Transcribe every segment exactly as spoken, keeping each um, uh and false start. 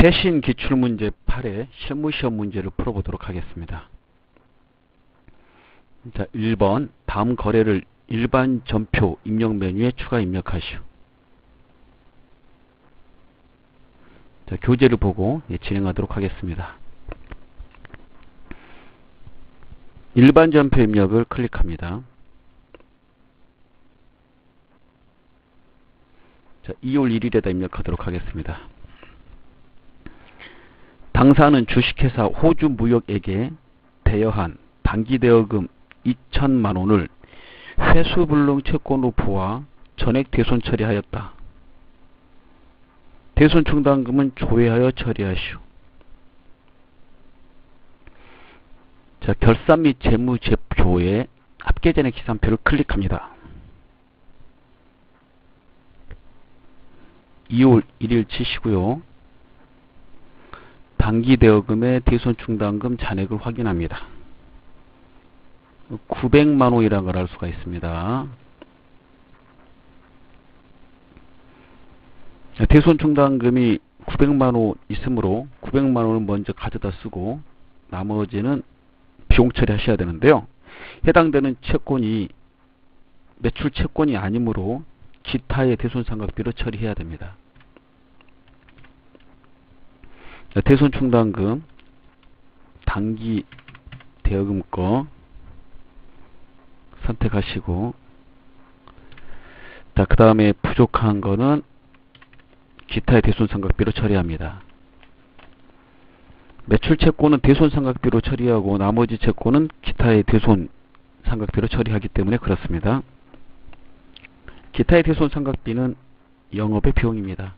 최신 기출문제 팔의 실무시험 문제를 풀어보도록 하겠습니다. 자, 일 번 다음 거래를 일반 전표 입력 메뉴에 추가 입력하시오. 자, 교재를 보고 예, 진행하도록 하겠습니다. 일반 전표 입력을 클릭합니다. 자, 이월 일일에다 입력하도록 하겠습니다. 당사는 주식회사 호주무역에게 대여한 단기대여금 이천만 원을 회수불능 채권으로 부과 전액 대손 처리하였다. 대손 충당금은 조회하여 처리하시오. 자, 결산 및 재무제표에 합계전액 계산표를 클릭합니다. 이월 일일 치시고요. 단기대여금의 대손 충당금 잔액을 확인합니다. 구백만 원이라는 걸 알 수가 있습니다. 대손 충당금이 구백만 원 있으므로 구백만 원을 먼저 가져다 쓰고 나머지는 비용 처리하셔야 되는데요. 해당되는 채권이 매출 채권이 아니므로 기타의 대손상각비로 처리해야 됩니다. 대손 충당금 단기 대여금 거 선택하시고, 자, 그 다음에 부족한 거는 기타의 대손상각비로 처리합니다. 매출 채권은 대손상각비로 처리하고 나머지 채권은 기타의 대손상각비로 처리하기 때문에 그렇습니다. 기타의 대손상각비는 영업의 비용입니다.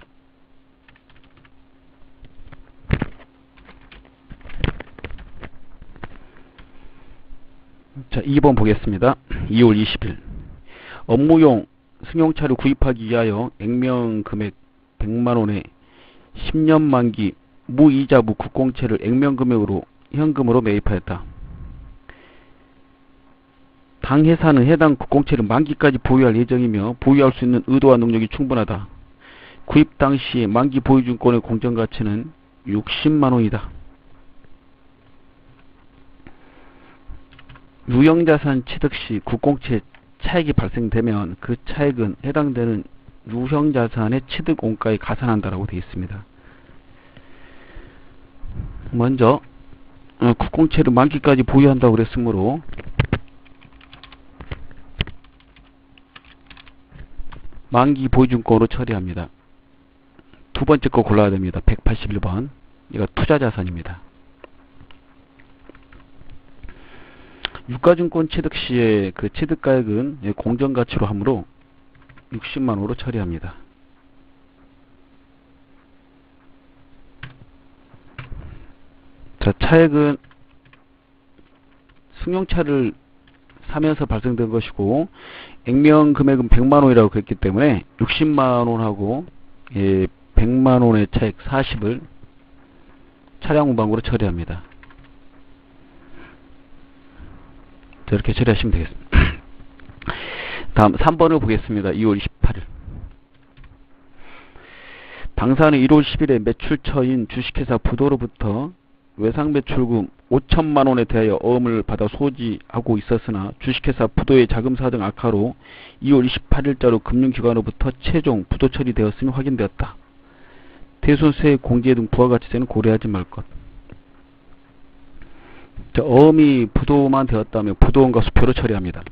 자, 이 번 보겠습니다. 이월 이십일 업무용 승용차를 구입하기 위하여 액면 금액 백만 원에 십 년 만기 무이자부 국공채를 액면 금액으로 현금으로 매입하였다. 당 회사는 해당 국공채를 만기까지 보유할 예정이며 보유할 수 있는 의도와 능력이 충분하다. 구입 당시 만기 보유증권의 공정가치는 육십만 원이다. 유형자산 취득 시 국공채 차익이 발생되면 그 차익은 해당되는 유형자산의 취득 원가에 가산한다라고 되어 있습니다. 먼저 국공채를 만기까지 보유한다고 그랬으므로 만기 보유증권으로 처리합니다. 두 번째 거 골라야 됩니다. 백팔십일 번. 이거 투자자산입니다. 유가증권 취득 시에 그 취득가액은 공정가치로 하므로 육십만 원으로 처리합니다. 자, 차액은 승용차를 사면서 발생된 것이고 액면 금액은 백만 원이라고 그랬기 때문에 육십만 원하고 예, 백만 원의 차액 사십을 차량 운반으로 처리합니다. 자, 이렇게 처리하시면 되겠습니다. 다음 삼 번을 보겠습니다. 이월 이십팔일 당사는 일월 십일에 매출처인 주식회사 부도로부터 외상매출금 오천만 원에 대하여 어음을 받아 소지하고 있었으나 주식회사 부도의 자금사 등 악화로 이월 이십팔일자로 금융기관으로부터 최종 부도 처리되었음이 확인되었다. 대손세 공제 등 부가가치세는 고려하지 말 것. 자, 어음이 부도만 되었다면 부도원가 수표로 처리합니다.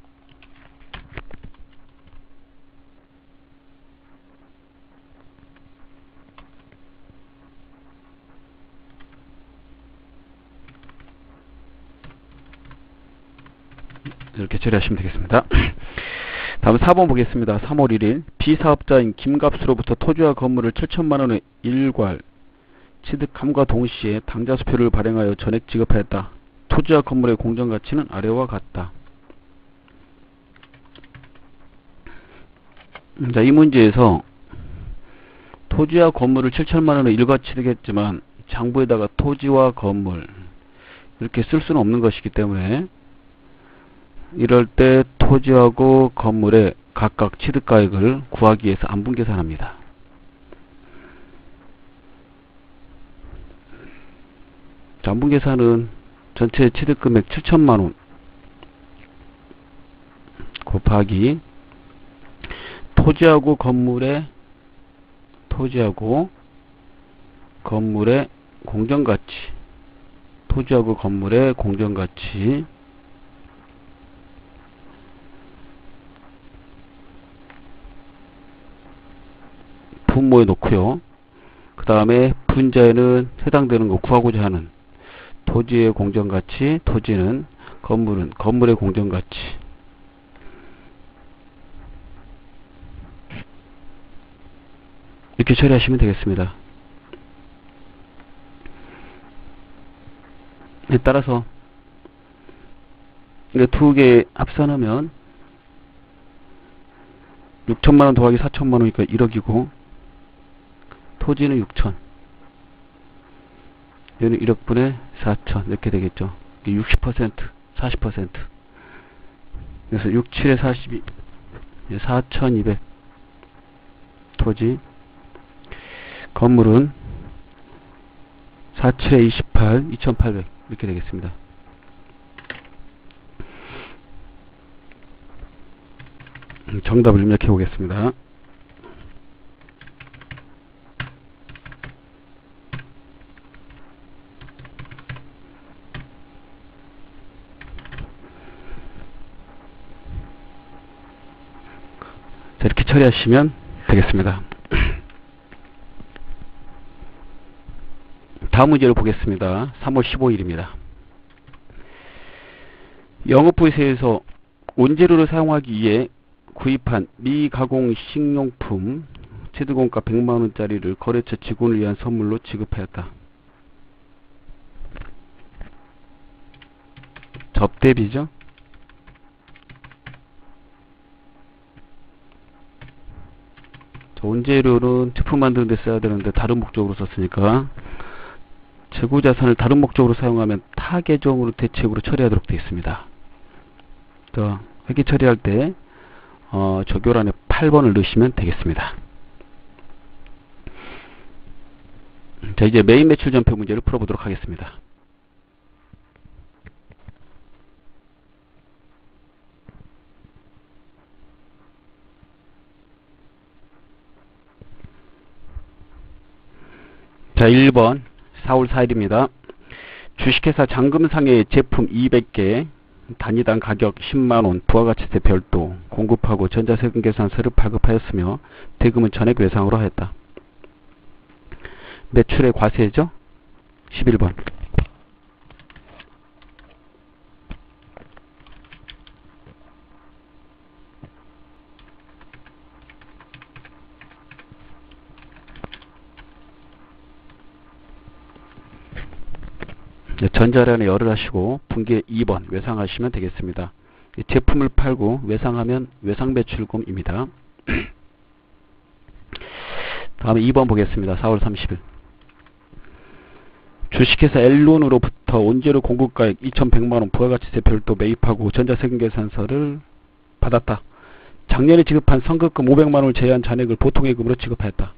이렇게 처리하시면 되겠습니다. 다음 사 번 보겠습니다. 삼월 일일 비사업자인 김갑수로부터 토지와 건물을 칠천만 원의 일괄 취득함과 동시에 당좌수표를 발행하여 전액 지급하였다. 토지와 건물의 공정가치는 아래와 같다. 자, 이 문제에서 토지와 건물을 칠천만 원을 일괄 취득했지만 장부에다가 토지와 건물 이렇게 쓸 수는 없는 것이기 때문에 이럴 때 토지하고 건물의 각각 취득가액을 구하기 위해서 안분계산합니다. 잔분 계산은 전체 취득금액 칠천만원 곱하기 토지하고 건물의 토지하고 건물의 공정가치 토지하고 건물의 공정가치 분모에 놓고요. 그 다음에 분자에는 해당되는 거 구하고자 하는 토지의 공정가치, 토지는 건물은 건물의 공정가치. 이렇게 처리하시면 되겠습니다. 네, 따라서 두 개 합산하면 육천만원 더하기 사천만원이니까 일억이고 토지는 육천, 얘는 일억분의 사천 이렇게 되겠죠. 육십 퍼센트, 사십 퍼센트. 그래서 육, 칠에 사십이, 사천이백. 토지, 건물은 사, 칠에 이십팔, 이천팔백 이렇게 되겠습니다. 정답을 입력해 보겠습니다. 자, 이렇게 처리하시면 되겠습니다. 다음 문제를 보겠습니다. 삼월 십오일입니다. 영업부에서 원재료를 사용하기 위해 구입한 미가공 식료품 취득원가 백만원짜리를 거래처 직원을 위한 선물로 지급하였다. 접대비죠. 원재료는 제품 만드는 데 써야 되는데 다른 목적으로 썼으니까 재고자산을 다른 목적으로 사용하면 타 계정으로 대체액으로 처리하도록 되어 있습니다. 또 회계 처리할 때 어, 적요란에 팔 번을 넣으시면 되겠습니다. 자, 이제 메인 매출 전표 문제를 풀어보도록 하겠습니다. 자, 일 번 사월 사일입니다. 주식회사 잔금상의 제품 이백 개 단위당 가격 십만원 부가가치세 별도 공급하고 전자세금 계산서를 발급하였으며 대금은 전액 외상으로 하였다. 매출의 과세죠. 십일 번. 전자량에 열을 하시고 분기에 이 번 외상하시면 되겠습니다. 제품을 팔고 외상하면 외상매출금입니다. 다음에 이 번 보겠습니다. 사월 삼십일. 주식회사 엘론으로부터 원재료 공급가액 이천백만원 부가가치세 별도 매입하고 전자세금계산서를 받았다. 작년에 지급한 선급금 오백만원을 제외한 잔액을 보통예금으로 지급하였다.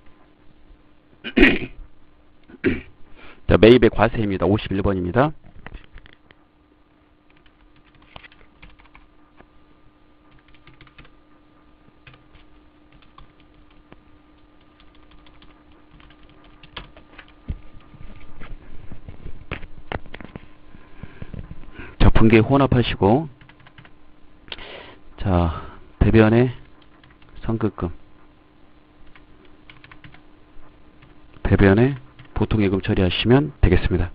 자, 매입의 과세입니다. 오십일 번입니다. 자, 분기에 혼합하시고, 자, 대변의 선급금, 대변의 보통예금 처리하시면 되겠습니다.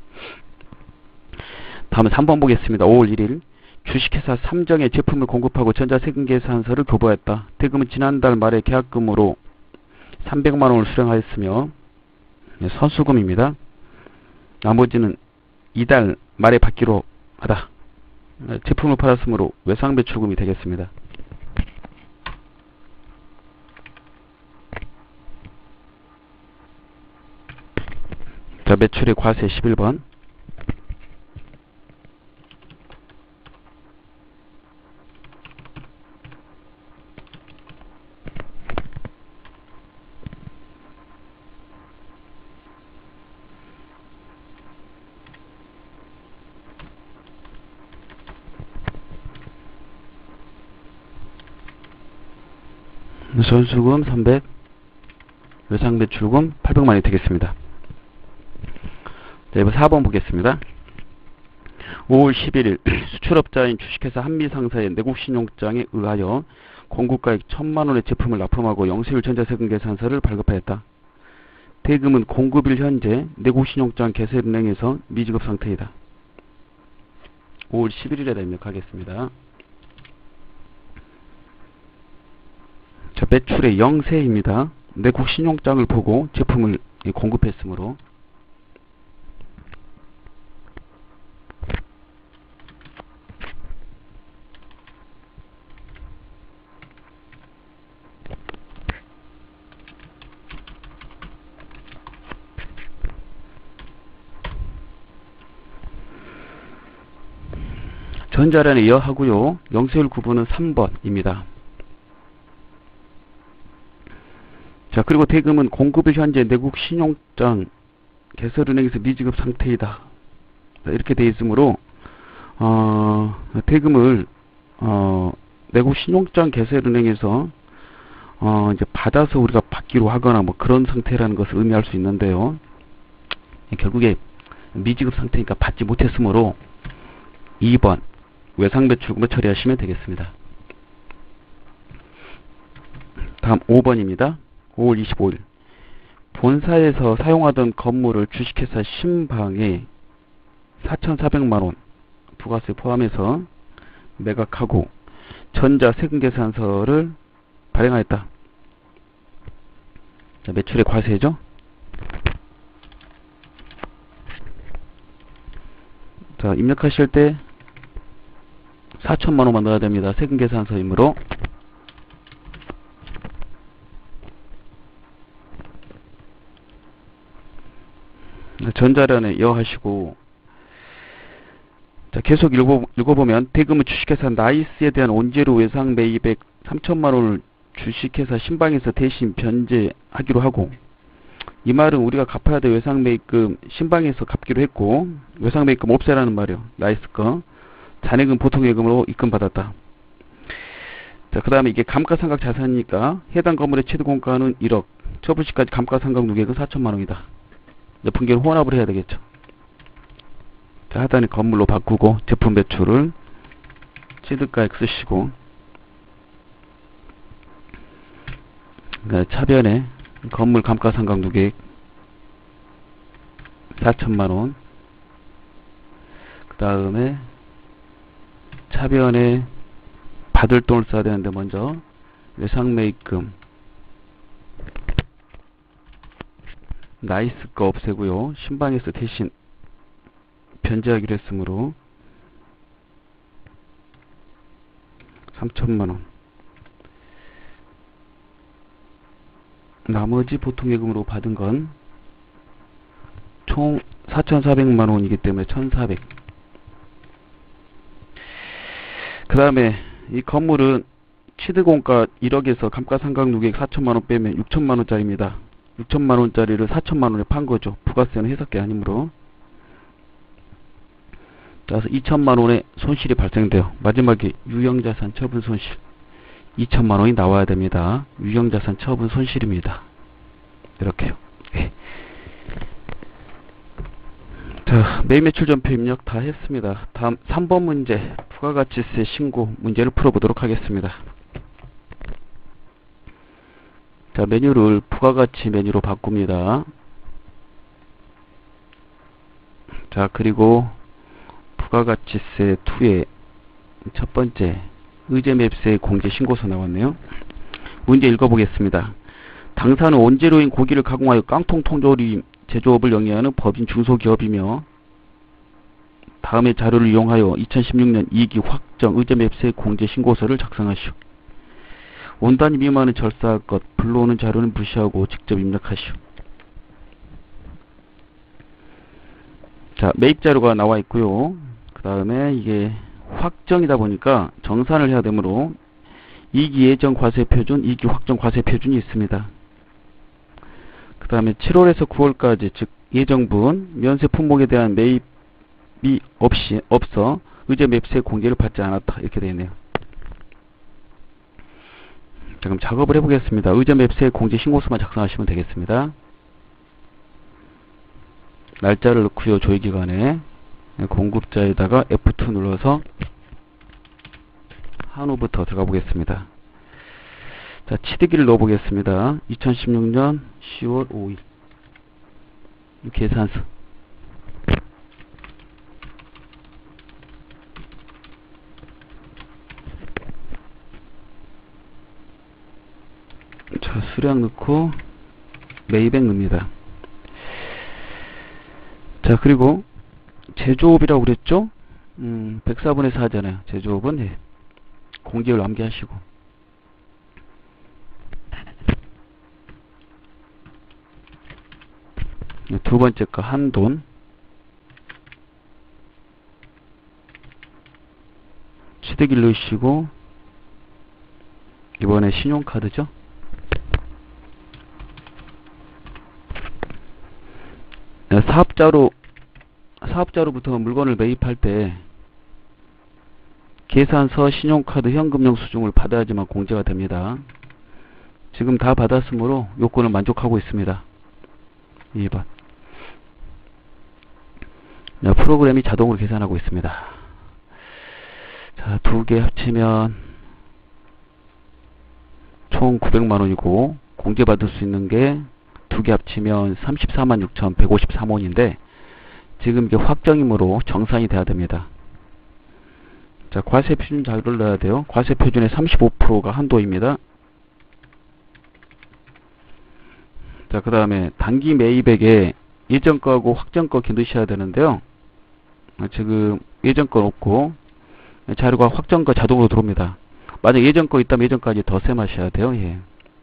다음은 삼 번 보겠습니다. 오월 일일 주식회사 삼정에 제품을 공급하고 전자세금계산서를 교부하였다. 대금은 지난달 말에 계약금으로 삼백만원을 수령하였으며 선수금입니다. 나머지는 이달 말에 받기로 하다. 제품을 팔았으므로 외상매출금이 되겠습니다. 자, 매출의 과세 십일 번. 손수금 삼백, 외상 매출금 팔백만원이 되겠습니다. 자, 이번 사 번 보겠습니다. 오월 십일일 수출업자인 주식회사 한미상사의 내국신용장에 의하여 공급가액 천만원의 제품을 납품하고 영세율 전자세금 계산서를 발급하였다. 대금은 공급일 현재 내국신용장 개설은행에서 미지급 상태이다. 오월 십일일에다 입력하겠습니다. 자, 매출의 영세입니다. 내국신용장을 보고 제품을 공급했으므로 전자란에 여하고요. 영세율 구분은 삼 번입니다. 자, 그리고 대금은 공급일 현재 내국신용장 개설은행에서 미지급 상태이다. 이렇게 되어 있으므로 어, 대금을 어, 내국신용장 개설은행에서 어, 이제 받아서 우리가 받기로 하거나 뭐 그런 상태라는 것을 의미할 수 있는데요. 결국에 미지급 상태니까 받지 못했으므로 이 번 외상매출금을 처리하시면 되겠습니다. 다음 오 번입니다. 오월 이십오일 본사에서 사용하던 건물을 주식회사 신방에 사천사백만원 부가세 포함해서 매각하고 전자세금계산서를 발행하였다. 자, 매출의 과세죠. 자, 입력하실 때 사천만원만 넣어야 됩니다. 세금계산서이므로. 전자란에 여하시고, 자, 계속 읽어, 읽어보면 대금은 주식회사 나이스에 대한 원재료 외상 매입액 삼천만원을 주식회사 신방에서 대신 변제하기로 하고, 이 말은 우리가 갚아야 될 외상 매입금 신방에서 갚기로 했고, 외상 매입금 없애라는 말이요. 나이스 거. 잔액은 보통예금으로 입금받았다. 자, 그 다음에 이게 감가상각 자산이니까 해당 건물의 최대공가는 일억, 처분시까지 감가상각 누계액은 사천만원이다. 분기를 혼합을 해야 되겠죠. 자, 하단에 건물로 바꾸고 제품 매출을 취득가액 쓰시고, 그러니까 차변에 건물 감가상각 누계액 사천만원, 그 다음에 차변에 받을 돈을 써야 되는데 먼저 외상매입금 나이스 거 없애고요. 신방에서 대신 변제하기로 했으므로 삼천만원, 나머지 보통예금으로 받은 건 총 사천사백만원이기 때문에 천사백. 그 다음에 이 건물은 취득원가 일억에서 감가상각 누계액 사천만원 빼면 육천만원짜리입니다. 육천만원짜리를 사천만원에 판 거죠. 부가세는 해석계 아니므로. 따라서 이천만원의 손실이 발생돼요. 마지막에 유형자산 처분 손실 이천만원이 나와야 됩니다. 유형자산 처분 손실입니다. 이렇게요. 네. 자, 매입매출 전표 입력 다 했습니다. 다음 삼 번 문제, 부가가치세 신고 문제를 풀어보도록 하겠습니다. 자, 메뉴를 부가가치 메뉴로 바꿉니다. 자, 그리고 부가가치세 이의 첫 번째 의제맵세 공제 신고서 나왔네요. 문제 읽어보겠습니다. 당사는 원재료인 고기를 가공하여 깡통 통조림 제조업을 영위하는 법인 중소기업이며 다음의 자료를 이용하여 이천십육년 이기 확정 의제맵세 공제 신고서를 작성하시오. 원단위 미만은 절사할 것, 불러오는 자료는 무시하고 직접 입력하시오. 자, 매입 자료가 나와 있고요. 그 다음에 이게 확정이다 보니까 정산을 해야 되므로 이기 예정 과세 표준, 이기 확정 과세 표준이 있습니다. 그 다음에 칠월에서 구월까지 즉 예정분 면세 품목에 대한 매입이 없이 없어 의제 맵세 공제를 받지 않았다. 이렇게 되어 있네요. 그럼 작업을 해보겠습니다. 의전 웹스의 공지 신고서만 작성하시면 되겠습니다. 날짜를 넣고요. 조회기간에 공급자에다가 에프 투 눌러서 한우부터 들어가 보겠습니다. 자, 치드기를 넣어 보겠습니다. 이천십육 년 시월 오일 계산서. 자, 수량 넣고 메이백 넣습니다. 자, 그리고 제조업이라고 그랬죠? 음, 백사 분의 사잖아요. 제조업은 예. 공개를 암기하시고. 두 번째 거 한돈. 취득일 넣으시고, 이번에 신용카드죠? 사업자로, 사업자로부터 물건을 매입할 때 계산서, 신용카드, 현금용 수중을 받아야지만 공제가 됩니다. 지금 다 받았으므로 요건을 만족하고 있습니다. 이 번. 자, 프로그램이 자동으로 계산하고 있습니다. 자, 두 개 합치면 총 구백만 원이고 공제받을 수 있는 게 두 개 합치면 삼십사만 육천백오십삼 원인데 지금 이게 확정이므로 정산이 돼야 됩니다. 자, 과세 표준 자료를 넣어야 돼요. 과세 표준의 삼십오 퍼센트가 한도입니다. 자, 그 다음에 단기 매입액에 예전 거하고 확정 거 넣으셔야 되는데요. 지금 예전 건 없고 자료가 확정 거 자동으로 들어옵니다. 만약 예전 거 있다면 예전 까지 더 셈하셔야 돼요. 예.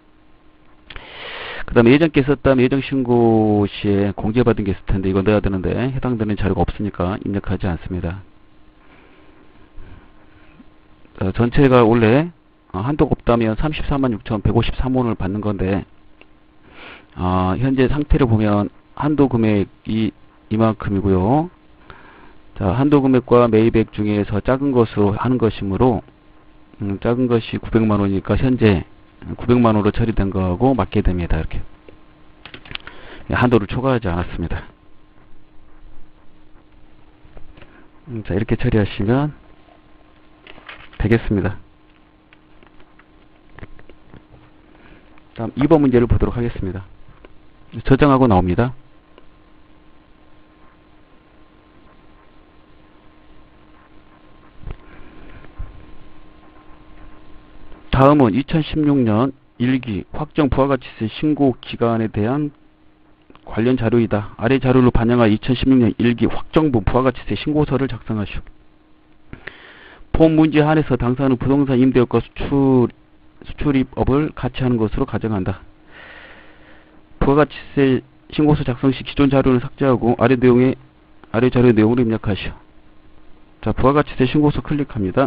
그 다음에 예전 게 있었다면 예정 신고 시에 공제받은 게 있을 텐데 이거 넣어야 되는데 해당되는 자료가 없으니까 입력하지 않습니다. 자, 전체가 원래 한도가 없다면 삼십사만 육천백오십삼 원을 받는 건데 어, 현재 상태를 보면 한도 금액이 이만큼이고요. 자, 한도 금액과 매입액 중에서 작은 것으로 하는 것이므로 음, 작은 것이 구백만 원이니까 현재 구백만 원으로 처리된 거하고 맞게 됩니다. 이렇게 한도를 초과하지 않았습니다. 음, 자, 이렇게 처리하시면 되겠습니다. 다음 이 번 문제를 보도록 하겠습니다. 저장하고 나옵니다. 다음은 이천십육 년 일 기 확정 부가가치세 신고 기간에 대한 관련 자료이다. 아래 자료를 반영하여 이천십육 년 일 기 확정부 부가가치세 신고서를 작성하시오. 본 문제 한해서 당사는 부동산 임대업과 수출, 수출입업을 같이 하는 것으로 가정한다. 부가가치세 신고서 작성 시 기존 자료를 삭제하고 아래 내용에 아래 자료 내용을 입력하시오. 자, 부가가치세 신고서 클릭합니다.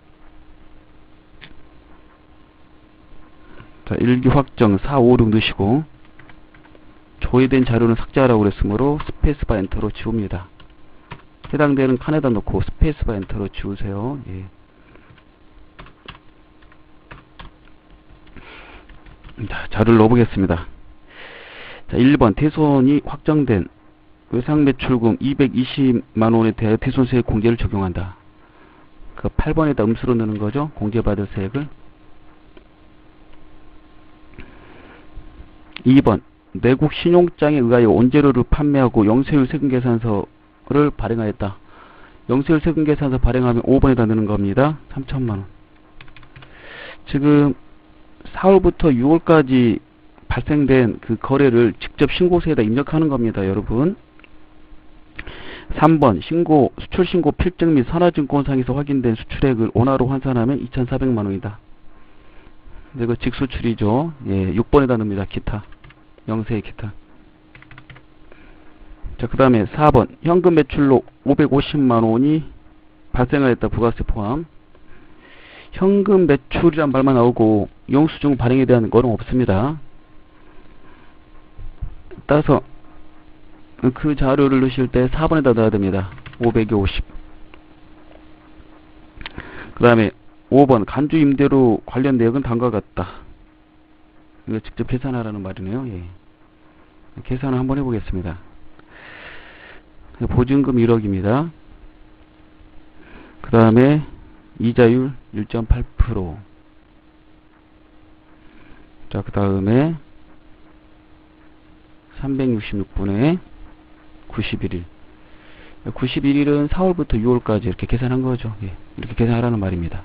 자, 일 기 확정 사, 오, 육 넣으시고 조회된 자료는 삭제하라고 그랬으므로 스페이스바 엔터로 지웁니다. 해당되는 칸에다 놓고 스페이스바 엔터로 지우세요. 예. 자, 자료를 넣어보겠습니다. 자, 일 번 대손이 확정된 외상매출금 이백이십만 원에 대하여 대손세 공제를 적용한다. 그 팔 번에다 음수로 넣는 거죠. 공제받을 세액을. 이 번 내국 신용장에 의하여 원재료를 판매하고 영세율 세금계산서를 발행하였다. 영세율 세금계산서 발행하면 오 번에다 넣는 겁니다. 삼천만 원. 지금 사월부터 유월까지 발생된 그 거래를 직접 신고서에다 입력하는 겁니다. 여러분. 삼 번 신고 수출신고 필증 및 선화증권상에서 확인된 수출액을 원화로 환산하면 이천사백만 원이다. 이거 직수출이죠. 예, 육 번에다 넣습니다. 기타. 영세의 기타. 자, 그 다음에 사 번 현금 매출로 오백오십만 원이 발생하였다. 부가세 포함. 현금 매출이란 말만 나오고 영수증 발행에 대한 거는 없습니다. 따라서 그 자료를 넣으실 때 사 번에다 넣어야 됩니다. 오백에 오십. 그 다음에 오 번 간주 임대료 관련 내역은 다음과 같다. 이거 직접 계산하라는 말이네요. 예. 계산을 한번 해보겠습니다. 보증금 일억입니다. 그 다음에 이자율 일 점 팔 퍼센트. 자, 그 다음에 삼백육십육 분의 구십일 일. 구십일 일은 사월부터 유월까지 이렇게 계산한 거죠. 예. 이렇게 계산하라는 말입니다.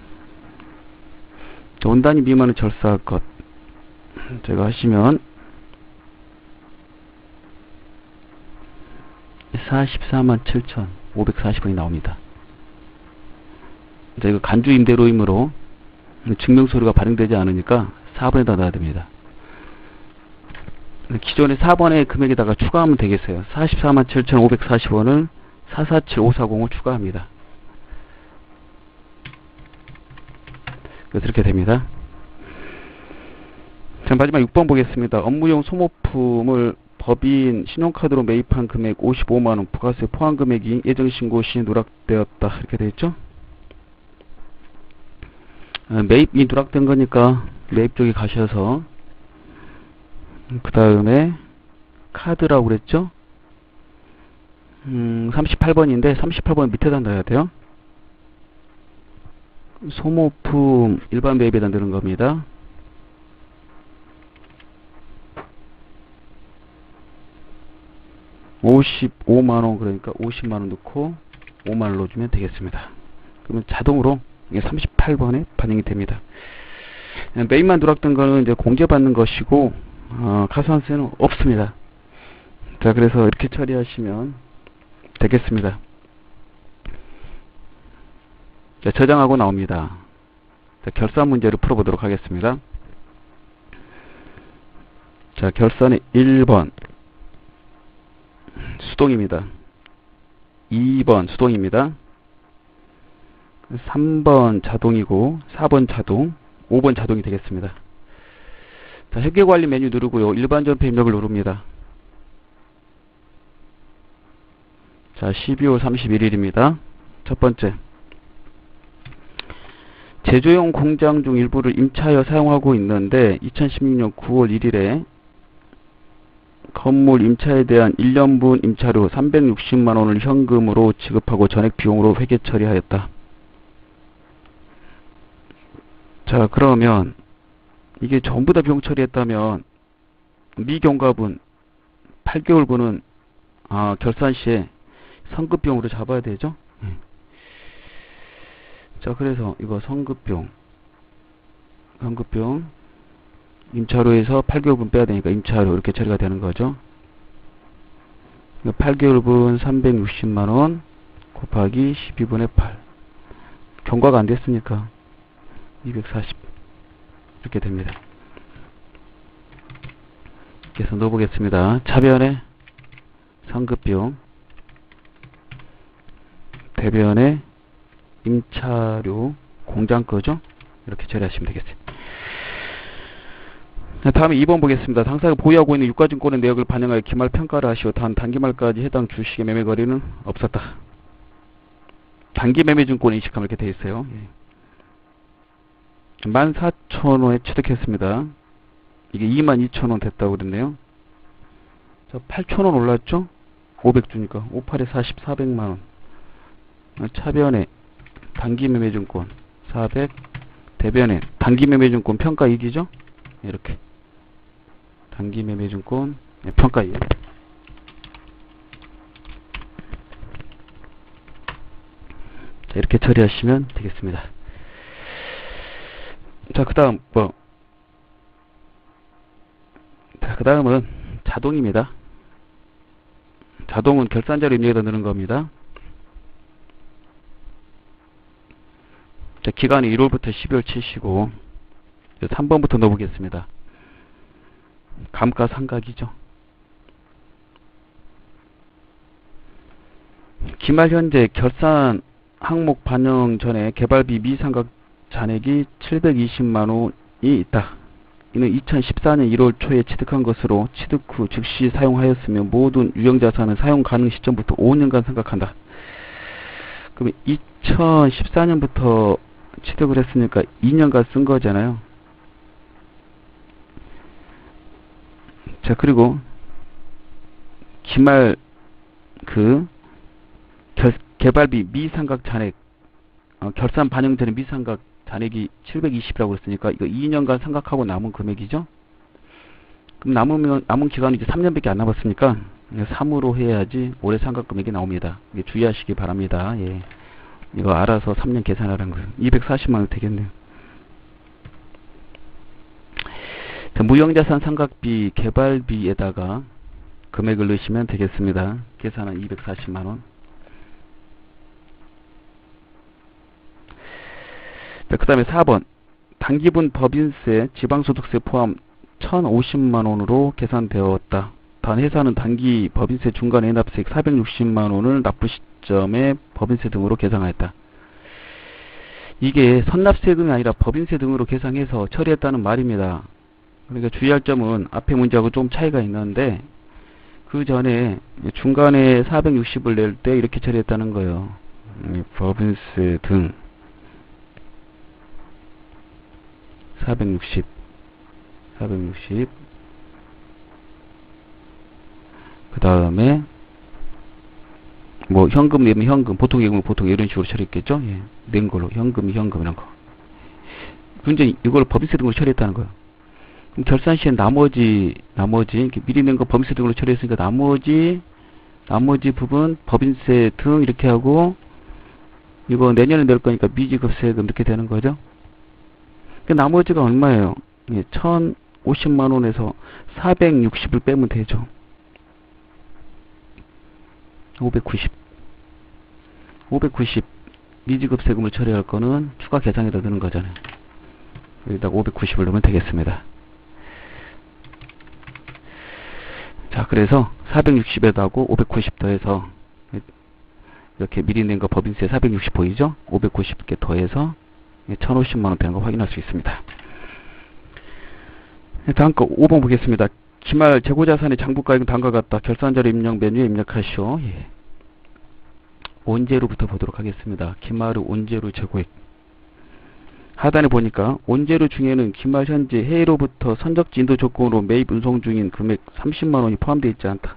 자, 원단위 미만은 절사할 것. 제가 하시면 사십사만 칠천오백사십 원이 나옵니다. 자, 이거 간주 임대료이므로 증명서류가 발행되지 않으니까 사 번에다 넣어야 됩니다. 기존의 사 번의 금액에다가 추가하면 되겠어요. 사십사만 칠천오백사십 원을 사사칠오사공을 추가합니다. 그래서 이렇게 됩니다. 자, 마지막 육 번 보겠습니다. 업무용 소모품을 법인 신용카드로 매입한 금액 오십오만 원, 부가세 포함 금액이 예정신고 시 누락되었다. 이렇게 되어있죠? 매입이 누락된 거니까 매입 쪽에 가셔서 그 다음에 카드라고 그랬죠? 음, 삼십팔 번인데 삼십팔 번 밑에다 넣어야 돼요. 소모품 일반 매입에다 넣는 겁니다. 오십오만 원, 그러니까 오십만 원 넣고 오만 원 넣어주면 되겠습니다. 그러면 자동으로 삼십팔 번에 반영이 됩니다. 매입만 누락된 거는 이제 공제받는 것이고, 어, 가산세는 없습니다. 자, 그래서 이렇게 처리하시면 되겠습니다. 자, 저장하고 나옵니다. 자, 결산 문제를 풀어보도록 하겠습니다. 자, 결산의 일 번 수동입니다. 이 번 수동입니다. 삼 번 자동이고 사 번 자동, 오 번 자동이 되겠습니다. 자, 회계관리 메뉴 누르고요. 일반 전폐 입력을 누릅니다. 자, 십이월 삼십일 일입니다. 첫 번째, 제조용 공장 중 일부를 임차하여 사용하고 있는데 이천십육 년 구월 일 일에 건물 임차에 대한 일 년분 임차료 삼백육십만 원을 현금으로 지급하고 전액 비용으로 회계 처리하였다. 자, 그러면 이게 전부 다 비용 처리했다면 미경과분 팔 개월분은 아, 결산 시에 성급비용으로 잡아야 되죠. 음. 자, 그래서 이거 성급비용 성급비용 임차료에서 팔 개월분 빼야 되니까 임차료 이렇게 처리가 되는 거죠. 팔 개월분 삼백육십만 원 곱하기 십이 분의 팔. 경과가 안 됐으니까 이백사십 이렇게 됩니다. 이렇게 해서 넣어보겠습니다. 차변에 상급비용, 대변에 임차료, 공장 거죠? 이렇게 처리하시면 되겠어요. 다음에 이 번 보겠습니다. 당사자가 보유하고 있는 유가증권의 내역을 반영하여 기말 평가를 하시오. 단 단기말까지 해당 주식의 매매 거래는 없었다. 단기 매매증권 인식하면 이렇게 되어 있어요. 만 사천 원에 취득했습니다. 이게 이만 이천 원 됐다고 그랬네요. 자, 팔천 원 올랐죠? 오백 주니까 오십팔에 사십, 사백만 원. 차변에 단기 매매증권 사백, 대변에 단기 매매증권 평가 이익이죠? 이렇게 단기 매매증권 평가 이익. 자, 이렇게 처리하시면 되겠습니다. 자, 그 다음 뭐 자, 그 다음은 자동입니다. 자동은 결산자료 입력에다 넣는 겁니다. 자, 기간이 일월부터 십이월 칠시고 삼 번부터 넣어보겠습니다. 감가상각이죠. 기말 현재 결산 항목 반영 전에 개발비 미상각 잔액이 칠백이십만 원이 있다. 이는 이천십사 년 일월 초에 취득한 것으로 취득 후 즉시 사용하였으며 모든 유형자산은 사용 가능 시점부터 오 년간 상각한다. 그럼 이천십사 년부터 취득을 했으니까 이 년간 쓴 거잖아요. 자, 그리고 기말 그 결, 개발비 미상각 잔액, 어, 결산 반영 전에 미상각 잔액이 칠백이십이라고 그랬으니까 이거 이 년간 상각하고 남은 금액이죠. 그럼 남으면 남은 기간이 이제 삼 년밖에 안 남았으니까 삼으로 해야지 올해 상각 금액이 나옵니다. 이게 주의하시기 바랍니다. 예. 이거 알아서 삼 년 계산하라는 거예요. 이백사십만 원 되겠네요. 자, 무형자산 상각비 개발비에다가 금액을 넣으시면 되겠습니다. 계산은 이백사십만 원. 자, 그 다음에 사 번 단기분 법인세 지방소득세 포함 천오십만 원으로 계산되었다. 단 회사는 단기 법인세 중간 애납세액 사백육십만 원을 납부 시점에 법인세 등으로 계상하였다. 이게 선납세금이 아니라 법인세 등으로 계상해서 처리했다는 말입니다. 그러니까 주의할 점은 앞에 문제하고 좀 차이가 있는데 그 전에 중간에 사백육십을 낼 때 이렇게 처리했다는 거예요. 법인세 등 사백육십 사백육십 그 다음에 뭐 현금 내면 현금, 보통 예금은 보통 이런 식으로 처리했겠죠. 예. 낸 걸로 현금이 현금 이런 거. 근데 이걸 법인세 등으로 처리했다는 거예요. 그럼 결산 시엔 나머지 나머지 미리 낸 거 법인세 등으로 처리했으니까 나머지 나머지 부분 법인세 등 이렇게 하고 이거 내년에 낼 거니까 미지급세금 이렇게 되는 거죠. 그 나머지가 얼마예요? 예, 천오십만 원에서 사백육십을 빼면 되죠. 오백구십. 오백구십. 미지급세금을 처리할 거는 추가 계산에다 넣는 거잖아요. 여기다가 오백구십을 넣으면 되겠습니다. 자, 그래서 사백육십에다고 오백구십 더해서 이렇게 미리 낸 거 법인세 사백육십 보이죠? 오백구십 개 더해서 천오십만 원 되는 거 확인할 수 있습니다. 다음 거 오 번 보겠습니다. 기말 재고자산의 장부가액은 다음과 같다. 결산자료 입력 메뉴에 입력하시오. 예. 온재료부터 보도록 하겠습니다. 기말의 온재료 재고액. 하단에 보니까 온재료 중에는 기말 현재 해외로부터 선적지 인도 조건으로 매입 운송 중인 금액 삼십만 원이 포함되어 있지 않다.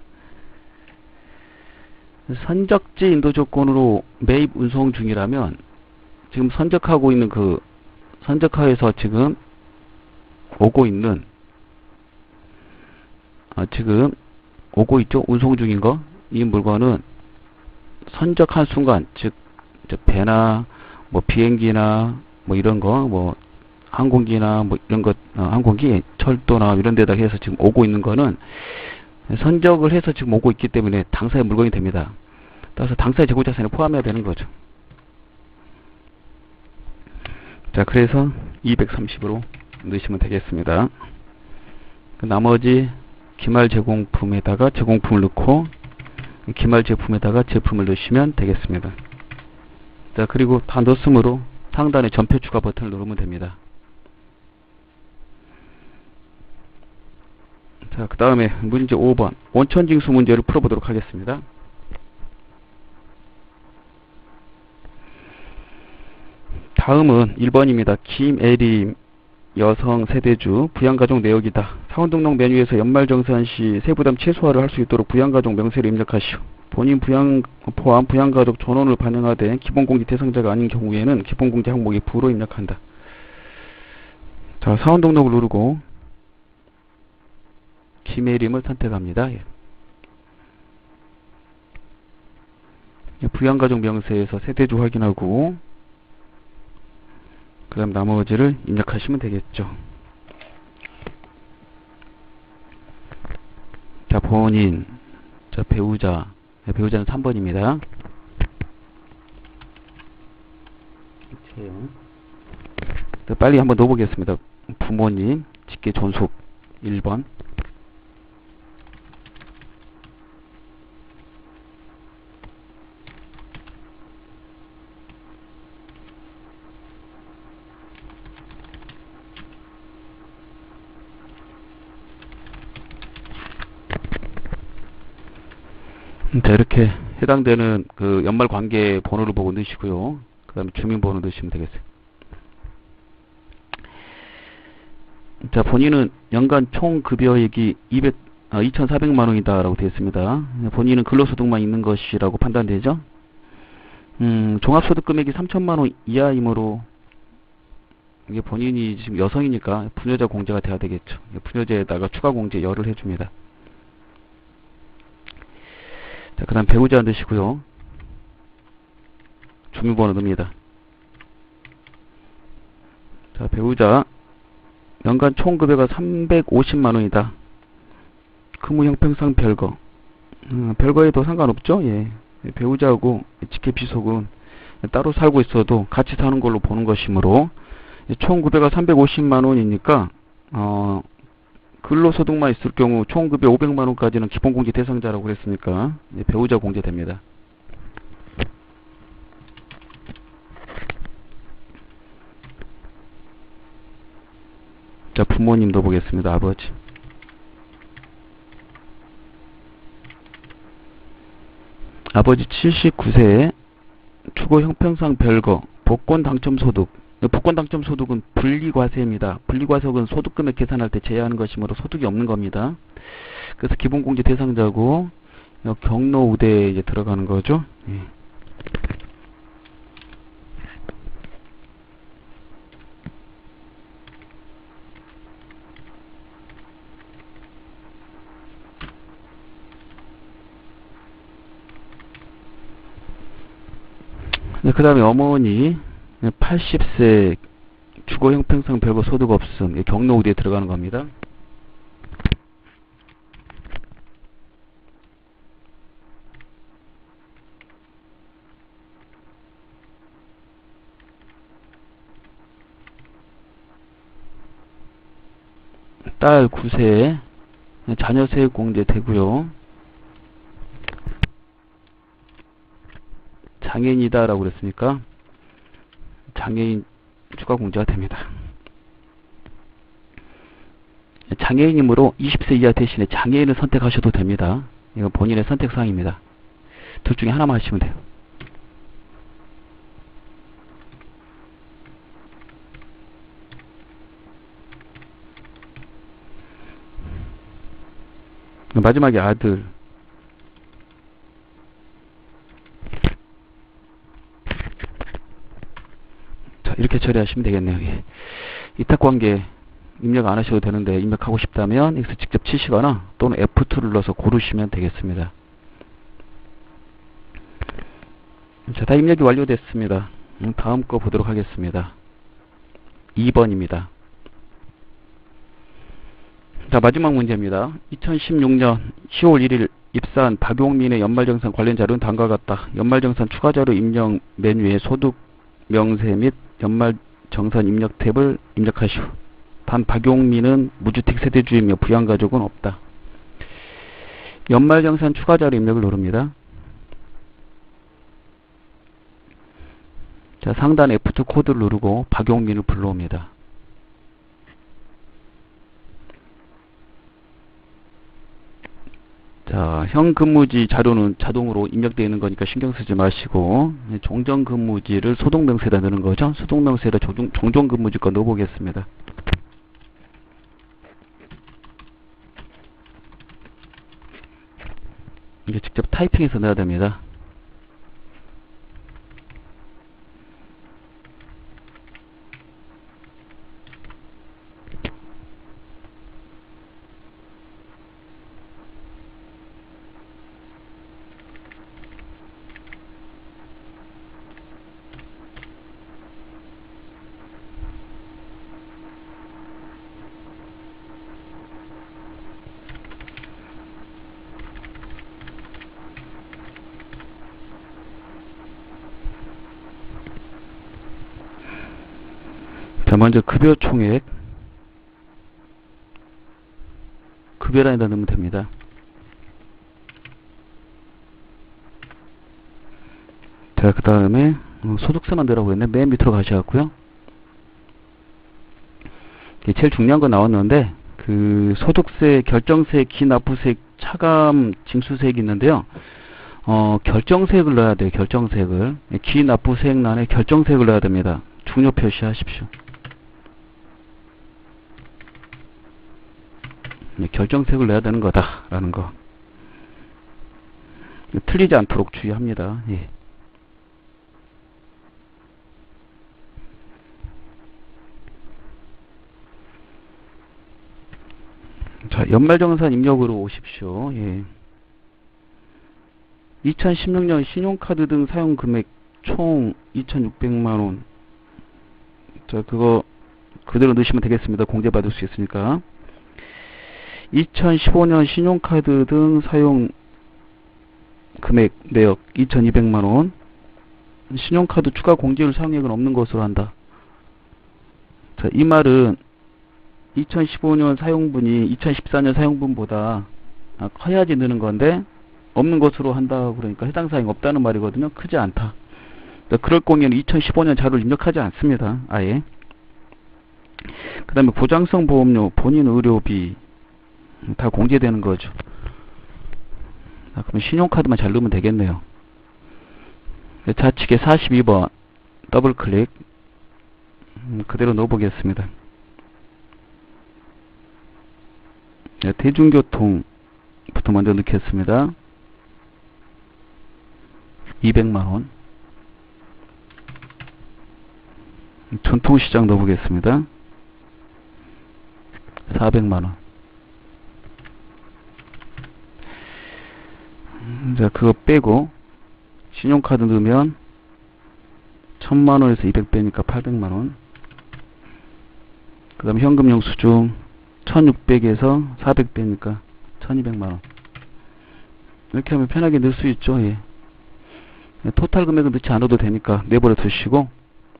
선적지 인도 조건으로 매입 운송 중이라면 지금 선적하고 있는 그 선적하에서 지금 오고 있는 아, 지금 오고 있죠. 운송 중인 거. 이 물건은 선적한 순간, 즉 배나 뭐 비행기나 뭐 이런 거, 뭐 항공기나 뭐 이런 것, 어, 항공기, 철도나 이런 데다 해서 지금 오고 있는 거는 선적을 해서 지금 오고 있기 때문에 당사의 물건이 됩니다. 따라서 당사의 재고자산에 포함해야 되는 거죠. 자, 그래서 이백삼십으로 넣으시면 되겠습니다. 그 나머지 기말 제공품에다가 제공품을 넣고 기말 제품에다가 제품을 넣으시면 되겠습니다. 자, 그리고 다 넣었으므로 상단에 전표 추가 버튼을 누르면 됩니다. 자, 그 다음에 문제 오 번 원천징수 문제를 풀어보도록 하겠습니다. 다음은 일 번입니다. 김애림 여성 세대주 부양가족 내역이다. 사원등록 메뉴에서 연말정산 시 세부담 최소화를 할 수 있도록 부양가족 명세를 입력하시오. 본인 부양 포함 부양가족 전원을 반영하되 기본공제 대상자가 아닌 경우에는 기본공제 항목에 부로 입력한다. 자, 사원등록을 누르고 김혜림을 선택합니다. 예. 부양가족 명세에서 세대주 확인하고 그 다음 나머지를 입력하시면 되겠죠. 자, 본인, 자, 배우자, 배우자는 삼 번입니다. 빨리 한번 넣어보겠습니다. 부모님, 직계 존속 일 번. 자, 이렇게 해당되는 그 연말 관계 번호를 보고 넣으시고요. 그 다음에 주민번호 넣으시면 되겠어요. 자, 본인은 연간 총 급여액이 아, 이천사백만 원이다 라고 되어 있습니다. 본인은 근로소득만 있는 것이라고 판단되죠. 음, 종합소득 금액이 삼천만 원 이하이므로 이게 본인이 지금 여성이니까 부녀자 공제가 돼야 되겠죠. 부녀자에다가 추가 공제 열을 해줍니다. 자, 그 다음 배우자 넣으시고요. 주민번호 넣습니다. 자, 배우자 연간 총 급여가 삼백오십만 원이다. 근무 형평상 별거. 음, 별거에도 상관없죠. 예. 배우자하고 직계비속은 따로 살고 있어도 같이 사는 걸로 보는 것이므로 총 급여가 삼백오십만 원이니까 어, 근로소득만 있을 경우 총 급여 오백만 원까지는 기본공제 대상자라고 그랬으니까 예, 배우자 공제됩니다. 자, 부모님도 보겠습니다. 아버지. 아버지 칠십구 세에 주거 형평상 별거 복권 당첨 소득. 복권 당첨 소득은 분리과세입니다. 분리과세는 소득금액 계산할 때 제외하는 것이므로 소득이 없는 겁니다. 그래서 기본공제 대상자고 경로 우대에 이제 들어가는 거죠. 예. 그 다음에 어머니 팔십 세 주거 형평상 별거 소득 없음 경로 우대에 들어가는 겁니다. 딸 구 세 자녀 세액 공제 되고요. 장애인이다 라고 그랬으니까 장애인 추가 공제가 됩니다. 장애인이므로 이십 세 이하 대신에 장애인을 선택하셔도 됩니다. 이건 본인의 선택사항입니다. 둘 중에 하나만 하시면 돼요. 마지막에 아들. 자, 이렇게 처리하시면 되겠네요. 예. 이탁관계 입력 안 하셔도 되는데 입력하고 싶다면 여기서 직접 치시거나 또는 에프 투를 눌러서 고르시면 되겠습니다. 자, 다 입력이 완료됐습니다. 음, 다음 거 보도록 하겠습니다. 이 번입니다. 자, 마지막 문제입니다. 이천십육 년 시월 일일 입사한 박용민의 연말정산 관련 자료는 다음과 같다. 연말정산 추가자료 입력 메뉴에 소득 명세 및 연말정산 입력 탭을 입력하시오. 단 박용민은 무주택 세대주이며 부양가족은 없다. 연말정산 추가자료 입력을 누릅니다. 자, 상단 에프 투 코드를 누르고 박용민을 불러옵니다. 자, 형 근무지 자료는 자동으로 입력되어 있는 거니까 신경 쓰지 마시고 종전 근무지를 소독명세에다 넣는 거죠. 소독명세에다 종종, 종전 근무지 거 넣어보겠습니다. 이게 직접 타이핑해서 넣어야 됩니다. 자, 먼저 급여 총액 급여란에다 넣으면 됩니다. 자, 그 다음에 소득세만 넣으라고 했네. 맨 밑으로 가셔갖고요. 제일 중요한 거 나왔는데 그 소득세, 결정세, 기납부세, 차감, 징수세액이 있는데요. 어, 결정세액을 넣어야 돼요. 결정세액을. 기납부세액란에 결정세액을 넣어야 됩니다. 중요 표시하십시오. 결정색을 내야 되는 거다라는 거. 틀리지 않도록 주의합니다. 예. 자, 연말정산 입력으로 오십시오. 예. 이천십육 년 신용카드 등 사용 금액 총 이천육백만 원. 자, 그거 그대로 넣으시면 되겠습니다. 공제받을 수 있으니까. 이천십오 년 신용카드 등 사용 금액 내역 이천이백만 원. 신용카드 추가 공제율 사용액은 없는 것으로 한다. 자, 이 말은 이천십오 년 사용분이 이천십사 년 사용분보다 커야지 느는 건데 없는 것으로 한다. 그러니까 해당 사항이 없다는 말이거든요. 크지 않다. 그럴 경우에는 이천십오 년 자료를 입력하지 않습니다. 아예. 그 다음에 보장성 보험료, 본인 의료비 다 공제되는 거죠. 자, 그럼 신용카드만 잘 넣으면 되겠네요. 좌측에 사십이 번 더블 클릭. 음, 그대로 넣어보겠습니다. 네, 대중교통부터 먼저 넣겠습니다. 이백만 원. 전통시장 넣어보겠습니다. 사백만 원. 자, 그거 빼고 신용카드 넣으면 천만 원에서 이백 빼니까 팔백만 원. 그 다음에 현금 영수증 천육백에서 사백 빼니까 천이백만 원. 이렇게 하면 편하게 넣을 수 있죠. 예. 토탈 금액은 넣지 않아도 되니까 내버려 두시고,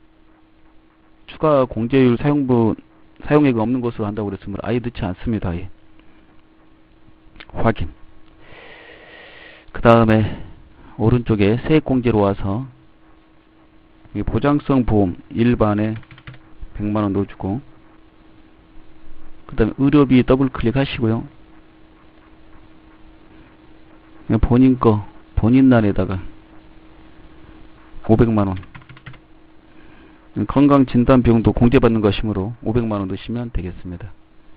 추가 공제율 사용분 사용액이 없는 것으로 한다고 그랬으면 아예 넣지 않습니다. 예. 확인. 그 다음에 오른쪽에 세액공제로 와서 보장성 보험 일반에 백만 원 넣어주고, 그 다음에 의료비 더블 클릭하시고요. 본인 거 본인 난에다가 오백만 원. 건강진단 비용도 공제받는 것이므로 오백만 원 넣으시면 되겠습니다.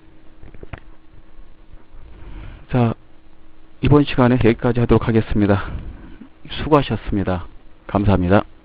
자, 이번 시간에 여기까지 하도록 하겠습니다. 수고하셨습니다. 감사합니다.